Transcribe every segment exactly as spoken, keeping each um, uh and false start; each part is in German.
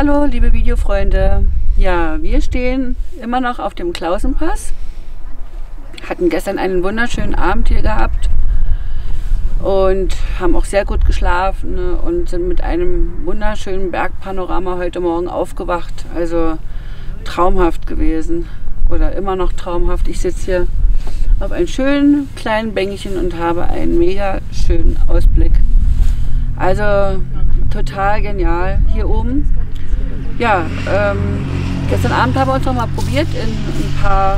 Hallo liebe Videofreunde, ja, wir stehen immer noch auf dem Klausenpass, hatten gestern einen wunderschönen Abend hier gehabt und haben auch sehr gut geschlafen und sind mit einem wunderschönen Bergpanorama heute Morgen aufgewacht, also traumhaft gewesen oder immer noch traumhaft. Ich sitze hier auf einem schönen kleinen Bänkchen und habe einen mega schönen Ausblick, also total genial hier oben. Ja, ähm, gestern Abend haben wir uns noch mal probiert in ein paar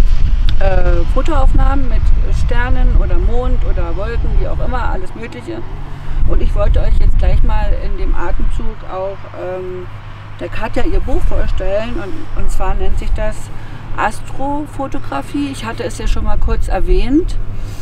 äh, Fotoaufnahmen mit Sternen oder Mond oder Wolken, wie auch immer, alles Mögliche. Und ich wollte euch jetzt gleich mal in dem Atemzug auch ähm, der Katja ihr Buch vorstellen. Und, und zwar nennt sich das Astrofotografie. Ich hatte es ja schon mal kurz erwähnt.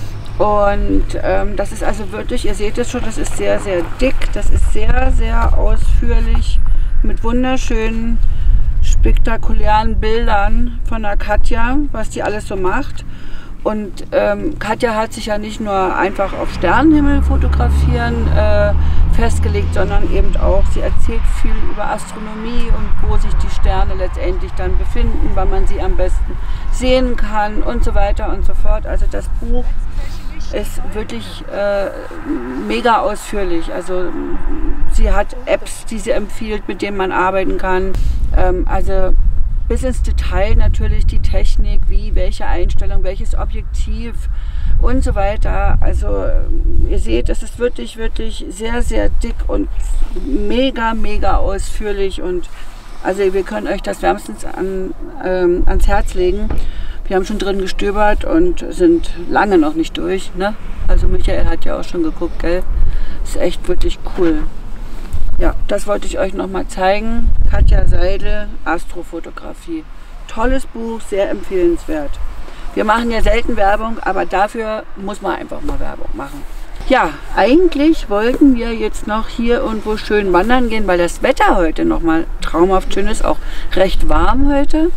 Und ähm, das ist also wirklich, ihr seht es schon, das ist sehr, sehr dick, das ist sehr, sehr ausführlich mit wunderschönen, spektakulären Bildern von der Katja, was die alles so macht. Und ähm, Katja hat sich ja nicht nur einfach auf Sternenhimmel fotografieren äh, festgelegt, sondern eben auch, sie erzählt viel über Astronomie und wo sich die Sterne letztendlich dann befinden, wann man sie am besten sehen kann und so weiter und so fort. Also das Buch ist wirklich äh, mega ausführlich. Also sie hat Apps, die sie empfiehlt, mit denen man arbeiten kann. Ähm, also bis ins Detail natürlich die Technik, wie, welche Einstellung, welches Objektiv und so weiter. Also ihr seht, es ist wirklich, wirklich sehr, sehr dick und mega, mega ausführlich. Und also wir können euch das wärmstens an, ähm, ans Herz legen. Wir haben schon drin gestöbert und sind lange noch nicht durch, ne? Also Michael hat ja auch schon geguckt, gell? Ist echt wirklich cool. Ja, das wollte ich euch noch mal zeigen. Katja Seidel, Astrofotografie. Tolles Buch, sehr empfehlenswert. Wir machen ja selten Werbung, aber dafür muss man einfach mal Werbung machen. Ja, eigentlich wollten wir jetzt noch hier irgendwo schön wandern gehen, weil das Wetter heute noch mal traumhaft schön ist, auch recht warm heute.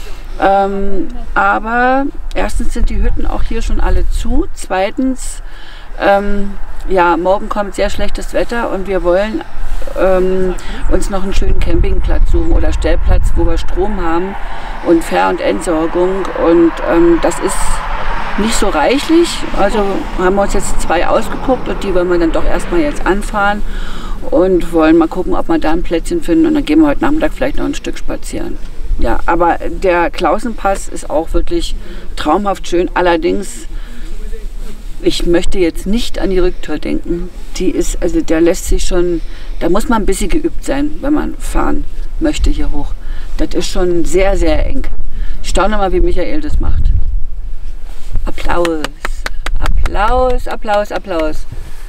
Ähm, aber erstens sind die Hütten auch hier schon alle zu. Zweitens, ähm, ja, morgen kommt sehr schlechtes Wetter und wir wollen ähm, uns noch einen schönen Campingplatz suchen oder Stellplatz, wo wir Strom haben und Ver- und Entsorgung. Und ähm, das ist nicht so reichlich. Also haben wir uns jetzt zwei ausgeguckt und die wollen wir dann doch erstmal jetzt anfahren und wollen mal gucken, ob wir da ein Plätzchen finden. Und dann gehen wir heute Nachmittag vielleicht noch ein Stück spazieren. Ja, aber der Klausenpass ist auch wirklich traumhaft schön. Allerdings, ich möchte jetzt nicht an die Rücktour denken. Die ist, also der lässt sich schon, da muss man ein bisschen geübt sein, wenn man fahren möchte hier hoch. Das ist schon sehr, sehr eng. Ich staune mal, wie Michael das macht. Applaus, Applaus, Applaus, Applaus.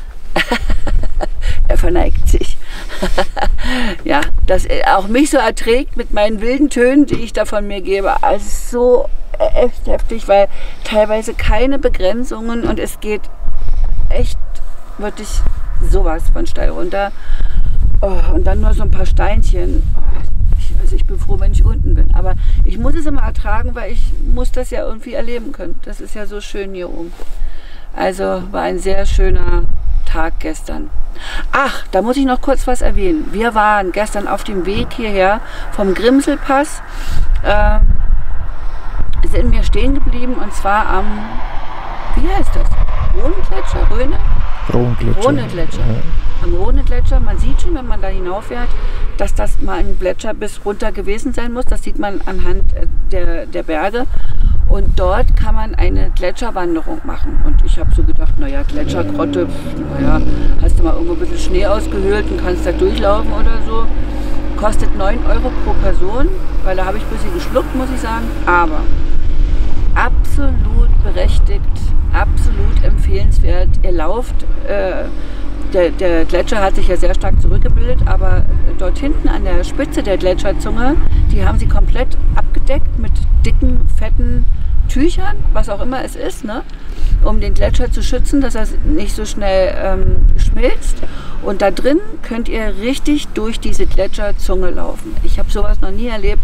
Er verneigt sich. Ja, dass er auch mich so erträgt mit meinen wilden Tönen, die ich da von mir gebe. Also so echt heftig, weil teilweise keine Begrenzungen und es geht echt wirklich sowas von steil runter. Oh, und dann nur so ein paar Steinchen. Oh, ich, also ich bin froh, wenn ich unten bin. Aber ich muss es immer ertragen, weil ich muss das ja irgendwie erleben können. Das ist ja so schön hier oben. Also war ein sehr schöner Tag gestern. Ach, da muss ich noch kurz was erwähnen. Wir waren gestern auf dem Weg hierher vom Grimselpass, äh, sind wir stehen geblieben und zwar am, wie heißt das? Rhone-Gletscher? Rhone? Rhone-Gletscher. Rhone-Gletscher. Ja. Am Rhone-Gletscher. Man sieht schon, wenn man da hinaufwährt, dass das mal ein Gletscher bis runter gewesen sein muss. Das sieht man anhand der, der Berge. Und dort kann man eine Gletscherwanderung machen. Und ich habe so gedacht, naja, Gletschergrotte, naja, hast du mal irgendwo ein bisschen Schnee ausgehöhlt und kannst da durchlaufen oder so. Kostet neun Euro pro Person, weil da habe ich ein bisschen geschluckt, muss ich sagen. Aber absolut berechtigt, absolut empfehlenswert. Ihr lauft, äh, der, der Gletscher hat sich ja sehr stark zurückgebildet, aber dort hinten an der Spitze der Gletscherzunge, die haben sie komplett abgedeckt mit dicken, fetten Tüchern, was auch immer es ist, ne? Um den Gletscher zu schützen, dass er nicht so schnell ähm, schmilzt. Und da drin könnt ihr richtig durch diese Gletscherzunge laufen. Ich habe sowas noch nie erlebt.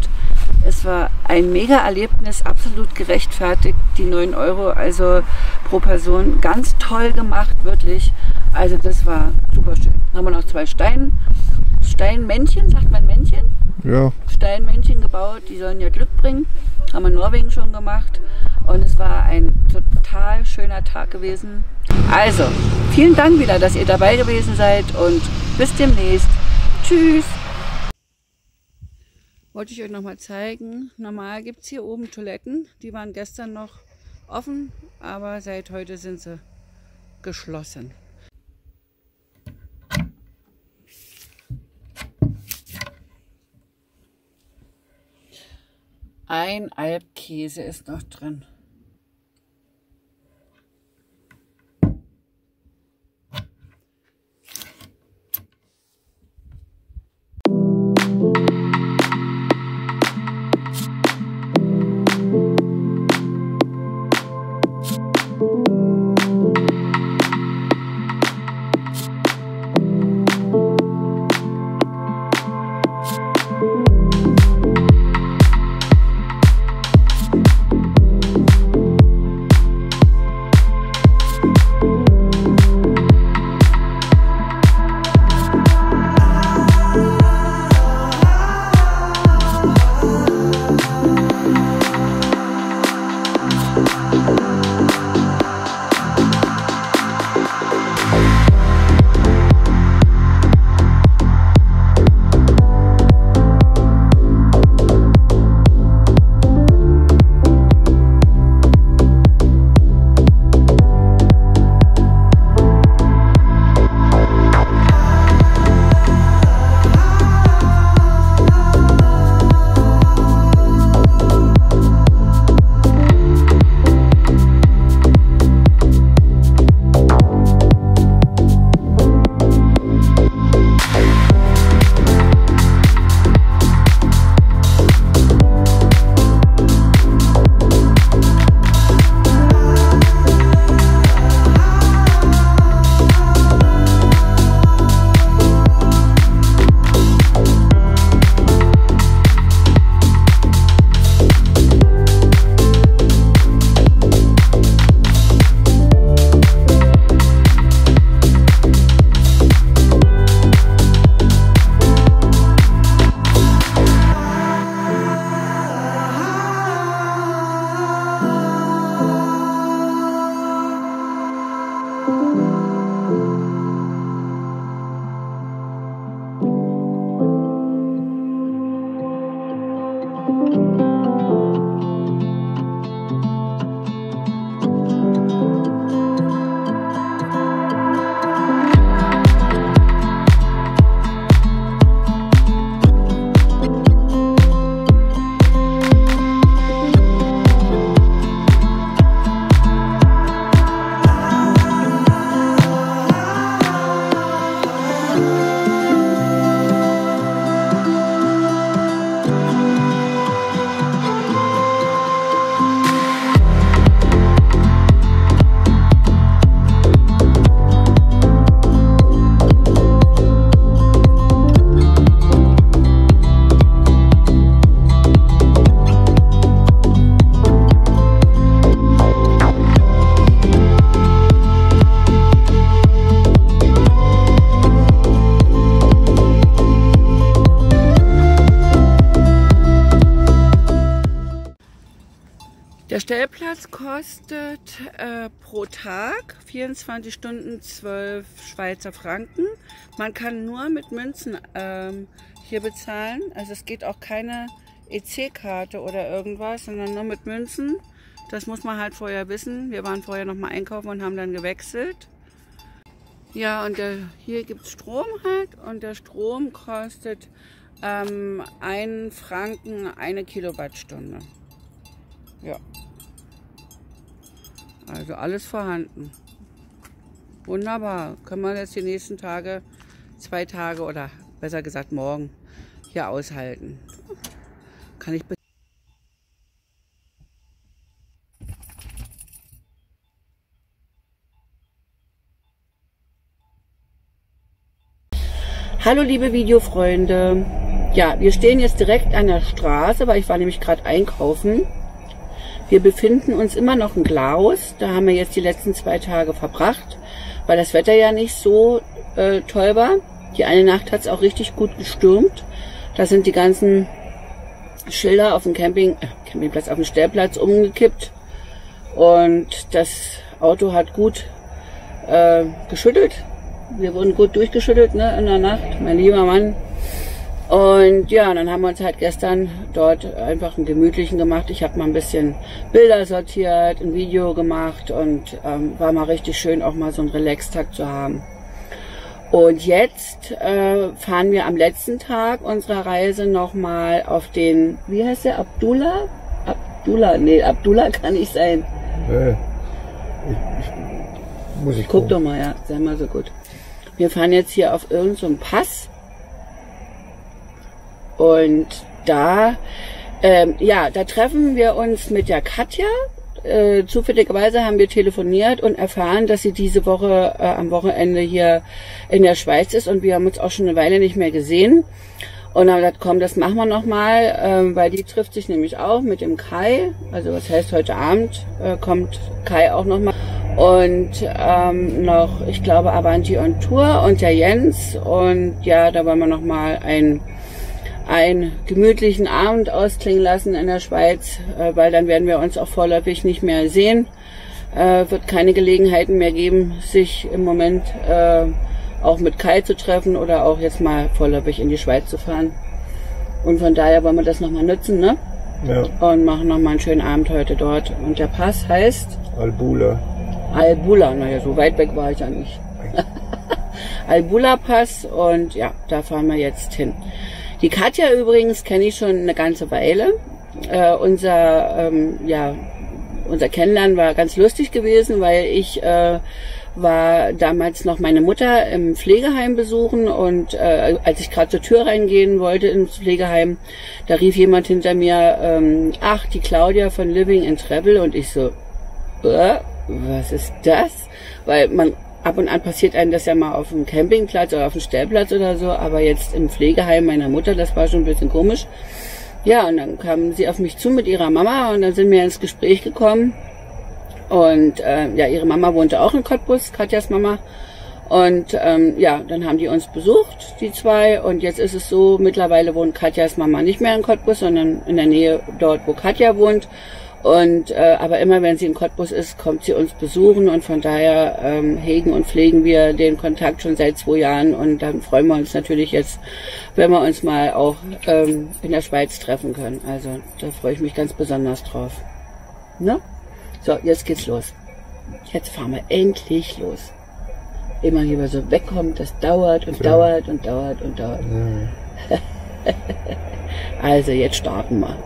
Es war ein Mega-Erlebnis, absolut gerechtfertigt, die neun Euro, also pro Person. Ganz toll gemacht, wirklich. Also das war super schön. Dann haben wir noch zwei Stein, Steinmännchen, sagt man Männchen? Ja. Steinmännchen gebaut, die sollen ja Glück bringen. Haben wir in Norwegen schon gemacht. Und es war ein total schöner Tag gewesen. Also, vielen Dank wieder, dass ihr dabei gewesen seid und bis demnächst. Tschüss! Wollte ich euch noch mal zeigen. Normal gibt es hier oben Toiletten. Die waren gestern noch offen, aber seit heute sind sie geschlossen. Ein Alpkäse ist noch drin. Der Stellplatz kostet äh, pro Tag vierundzwanzig Stunden zwölf Schweizer Franken. Man kann nur mit Münzen ähm, hier bezahlen. Also es geht auch keine E C-Karte oder irgendwas, sondern nur mit Münzen. Das muss man halt vorher wissen. Wir waren vorher noch mal einkaufen und haben dann gewechselt. Ja, und der, hier gibt es Strom halt und der Strom kostet ähm, einen Franken eine Kilowattstunde. Ja. Also alles vorhanden. Wunderbar. Können wir jetzt die nächsten Tage, zwei Tage oder besser gesagt morgen hier aushalten. Kann ich Hallo liebe Videofreunde. ja, wir stehen jetzt direkt an der Straße, weil ich war nämlich gerade einkaufen. Wir befinden uns immer noch in Glarus. Da haben wir jetzt die letzten zwei Tage verbracht, weil das Wetter ja nicht so äh, toll war. Die eine Nacht hat es auch richtig gut gestürmt. Da sind die ganzen Schilder auf dem Camping, äh, Campingplatz, auf dem Stellplatz umgekippt. Und das Auto hat gut äh, geschüttelt. Wir wurden gut durchgeschüttelt, ne, in der Nacht, mein lieber Mann. Und ja, dann haben wir uns halt gestern dort einfach einen gemütlichen gemacht. Ich habe mal ein bisschen Bilder sortiert, ein Video gemacht und ähm, war mal richtig schön, auch mal so einen Relax-Tag zu haben. Und jetzt äh, fahren wir am letzten Tag unserer Reise nochmal auf den, wie heißt der, Abdullah? Abdullah, nee, Abdullah kann nicht sein. Äh, ich, ich, muss ich Guck doch mal, ja, sei mal so gut. Wir fahren jetzt hier auf irgendeinen so Pass. Und da, ähm, ja, da treffen wir uns mit der Katja. Äh, zufälligerweise haben wir telefoniert und erfahren, dass sie diese Woche äh, am Wochenende hier in der Schweiz ist. Und wir haben uns auch schon eine Weile nicht mehr gesehen. Und haben gesagt, komm, das machen wir nochmal, äh, weil die trifft sich nämlich auch mit dem Kai. Also was heißt, heute Abend äh, kommt Kai auch nochmal. Und ähm, noch, ich glaube, Avanti on Tour und der Jens. Und ja, da wollen wir nochmal ein einen gemütlichen Abend ausklingen lassen in der Schweiz, äh, weil dann werden wir uns auch vorläufig nicht mehr sehen. Äh, wird keine Gelegenheiten mehr geben, sich im Moment äh, auch mit Kai zu treffen oder auch jetzt mal vorläufig in die Schweiz zu fahren. Und von daher wollen wir das nochmal nutzen, ne? Ja. Und machen nochmal einen schönen Abend heute dort. Und der Pass heißt? Albula. Albula, naja, so weit weg war ich ja nicht. Albula Pass und ja, da fahren wir jetzt hin. Die Katja übrigens kenne ich schon eine ganze Weile. Äh, unser, ähm, ja, unser Kennenlernen war ganz lustig gewesen, weil ich äh, war damals noch meine Mutter im Pflegeheim besuchen und äh, als ich gerade zur Tür reingehen wollte ins Pflegeheim, da rief jemand hinter mir, ähm, ach, die Claudia von Living and Travel, und ich so, äh, was ist das? Weil man ab und an passiert einem das ja mal auf dem Campingplatz oder auf dem Stellplatz oder so, aber jetzt im Pflegeheim meiner Mutter, das war schon ein bisschen komisch. Ja, und dann kam sie auf mich zu mit ihrer Mama und dann sind wir ins Gespräch gekommen. Und äh, ja, ihre Mama wohnte auch in Cottbus, Katjas Mama. Und ähm, ja, dann haben die uns besucht, die zwei. Und jetzt ist es so, mittlerweile wohnt Katjas Mama nicht mehr in Cottbus, sondern in der Nähe dort, wo Katja wohnt. Und äh, aber immer wenn sie in Cottbus ist, kommt sie uns besuchen und von daher ähm, hegen und pflegen wir den Kontakt schon seit zwei Jahren und dann freuen wir uns natürlich jetzt, wenn wir uns mal auch ähm, in der Schweiz treffen können. Also da freue ich mich ganz besonders drauf. Ne? So, jetzt geht's los. Jetzt fahren wir endlich los. Immer hier so wegkommt, das dauert und ja. dauert und dauert und dauert. Ja. Also jetzt starten wir.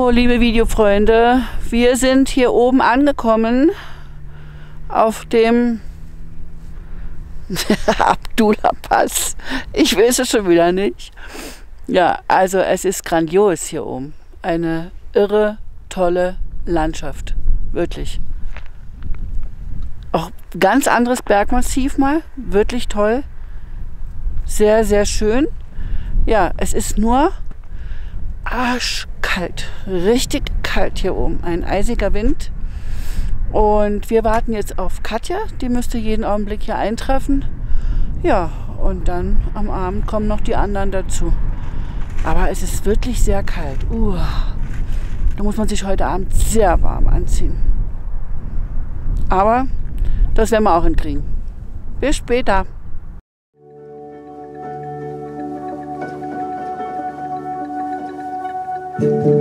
So, liebe Videofreunde, wir sind hier oben angekommen auf dem Abdullah-Pass. Ich weiß es schon wieder nicht. Ja, also es ist grandios hier oben. Eine irre, tolle Landschaft. Wirklich. Auch ganz anderes Bergmassiv mal. Wirklich toll. Sehr, sehr schön. Ja, es ist nur arschkalt. Richtig kalt hier oben. Ein eisiger Wind. Und wir warten jetzt auf Katja. Die müsste jeden Augenblick hier eintreffen. Ja, und dann am Abend kommen noch die anderen dazu. Aber es ist wirklich sehr kalt. Uh, da muss man sich heute Abend sehr warm anziehen. Aber das werden wir auch hinkriegen. Bis später. Thank you.